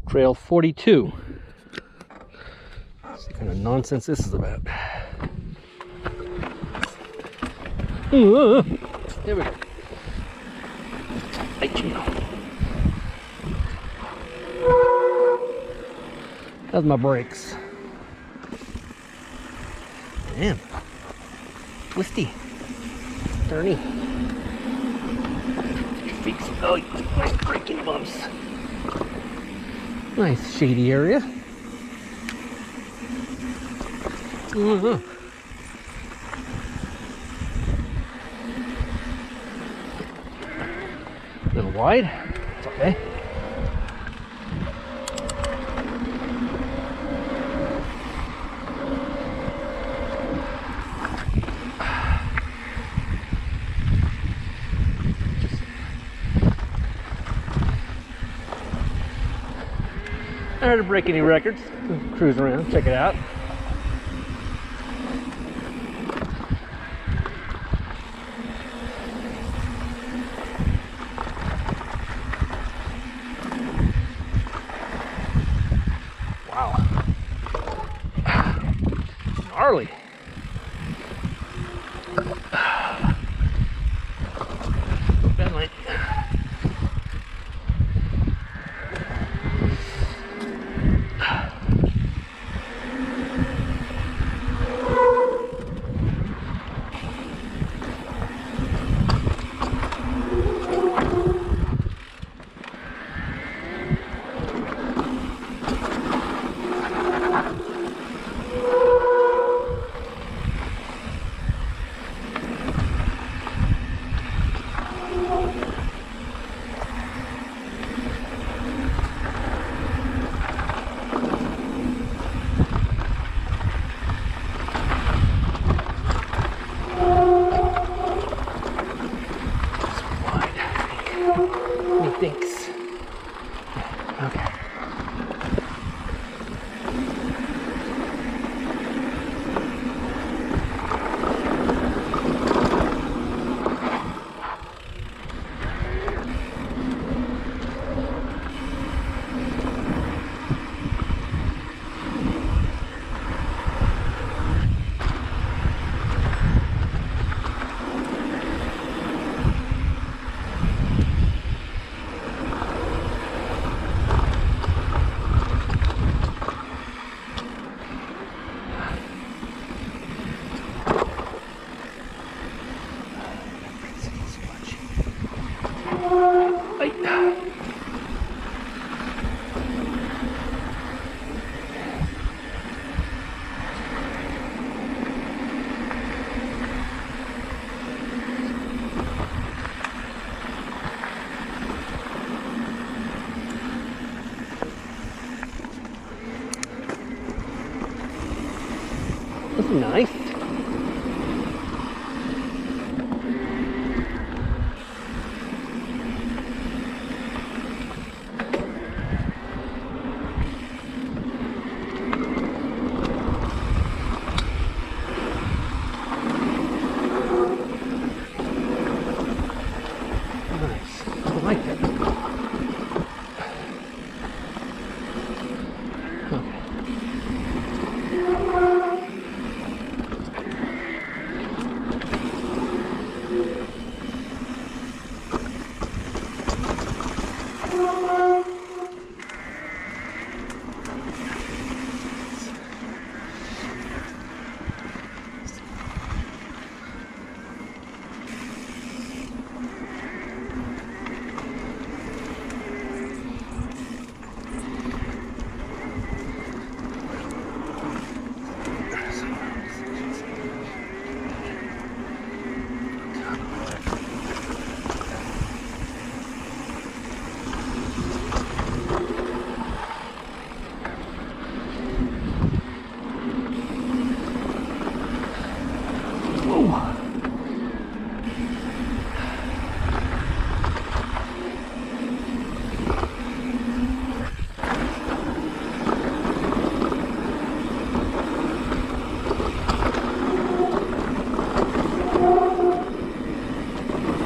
Trail 42. Let's see what kind of nonsense this is about. Here we go. That's my brakes. Man, twisty, turny. Oh, nice braking bumps. Nice shady area. A little wide. It's okay. I don't have to break any records. Cruise around, check it out. Wow. Gnarly. Bad light. Thanks. Okay. This is nice. Nice. I like that.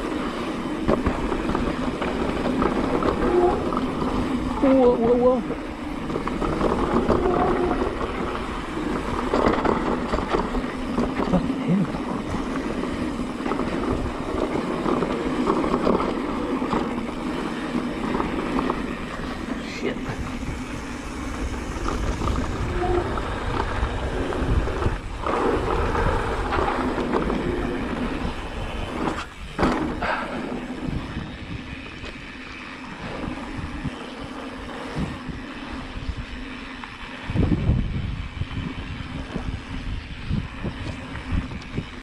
Whoa, whoa, whoa.